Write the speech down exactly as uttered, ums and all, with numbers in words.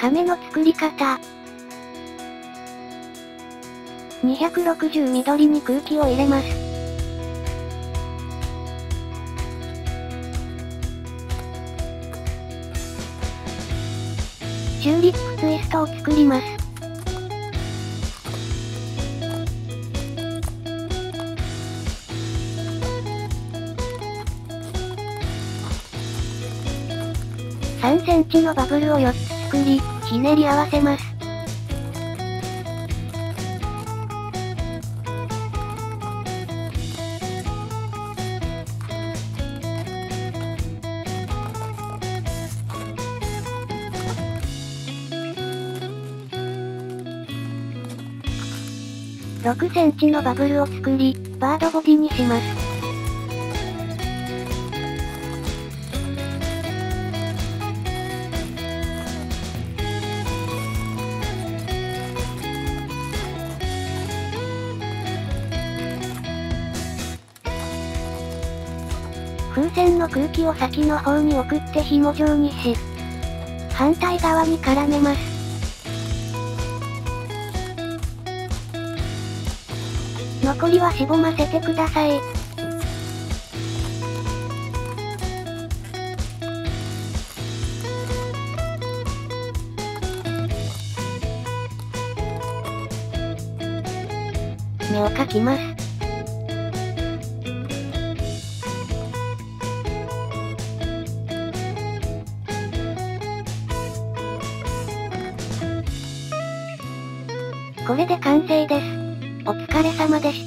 亀の作り方。にひゃくろくじゅう緑に空気を入れます。チューリップツイストを作ります。さんセンチのバブルをよっつ作り、ひねり合わせます。ろくセンチのバブルを作り、バードボディにします。風船の空気を先の方に送って紐状にし、反対側に絡めます。残りはしぼませてください。目を描きます。これで完成です。お疲れ様でした。